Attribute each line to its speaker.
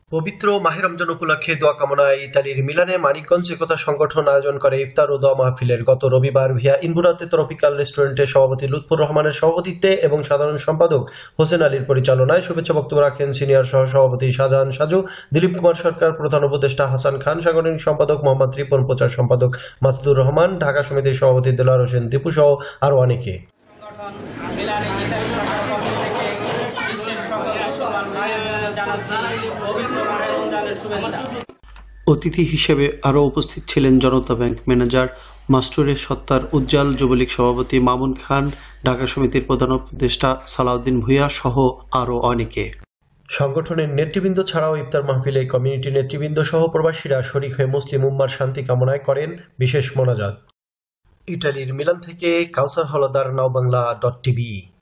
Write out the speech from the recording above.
Speaker 1: পবিত্র মাহে রমজান উপলক্ষে দোয়া কামনায় ইতালির মিলানে মানিকগঞ্জ একতা সংগঠন আয়োজন করে ইফতার ও দোয়া মাহফিলের গত রবিবার ভিয়া ইনবুরাতে ট্রপিক্যাল রেস্টুরেন্টের সভাপতি লুৎফুর রহমানের সভাপতিত্বে এবং সাধারণ সম্পাদক হোসেন আলীর পরিচালনায় শুভেচ্ছা বক্তব্য রাখেন সিনিয়র সহসভাপতি শাহজাহান সাজু, দিলীপ কুমার সরকার, প্রধান উপদেষ্টা হাসান খান, সাংগঠনিক সম্পাদক মোহাম্মদ রিপন, প্রচার সম্পাদক মাসুদুর রহমান, ঢাকা সমিতির সভাপতি দেলোয়ার হোসেন দীপু সহ আরও অনেকে।
Speaker 2: অতিথি হিসেবে আরও উপস্থিত ছিলেন জনতা ব্যাংক ম্যানেজার মাস্টুরে সত্তার, উজ্জ্বল যুবলীগ সভাপতি মামুন খান, ঢাকা সমিতির প্রধান উপদেষ্টা সালাউদ্দিন ভূঁইয়া সহ আরও অনেকে।
Speaker 1: সংগঠনের নেতৃবৃন্দ ছাড়াও ইফতার মাহফিলে কমিউনিটি নেতৃবৃন্দ সহ প্রবাসীরা শরীক হয়ে মুসলিম উম্মার শান্তি কামনায় করেন বিশেষ মোনাজাত। ইটালির মিলান থেকে কাউসার হলদার, নাওবাংলা.tv।